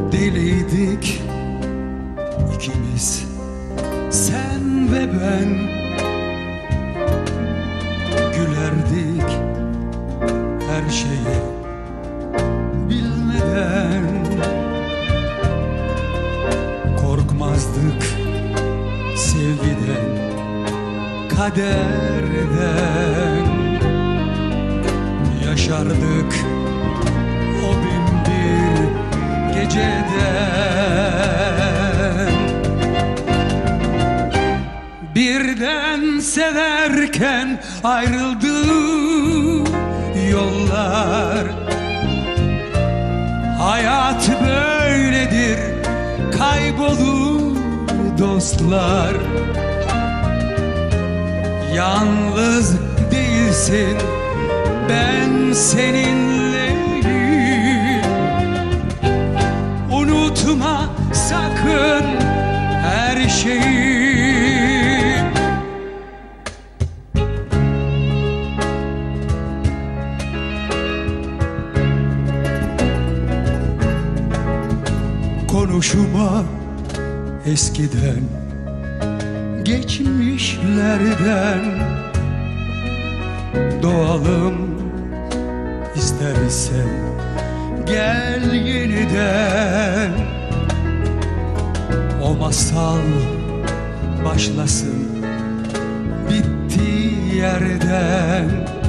Deliydik ikimiz, sen ve ben. Gülerdik her şeyi bilmeden. Korkmazdık sevgiden, kaderden. Yaşardık o bin bir geceden. Birden severken ayrıldı yollar. Hayat böyledir, kaybolur dostlar. Yalnız değilsin, ben seninleyim. Unutma sakın her şeyi. Konuşma eskiden, geçmişlerden. Doğalım istersen, gel yeniden. O masal başlasın bittiği yerden.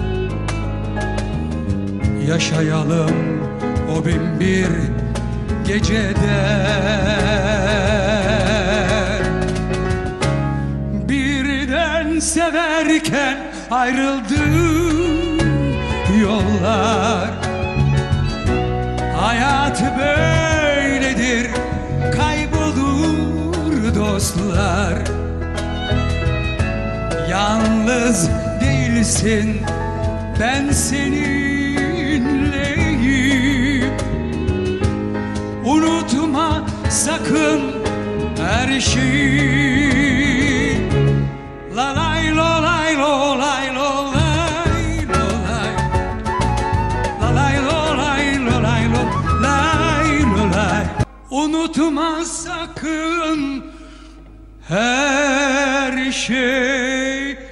Yaşayalım o bin bir geceden. Birden severken ayrıldı yollar. Hayat böyledir, kaybolur dostlar. Yalnız değilsin, ben seninleyim. Unutma sakın her şeyi. La lay lo lay lo lay lo lay lo lay. La lay lo lay lo lay lo lay lo lay. Unutma sakın her şey.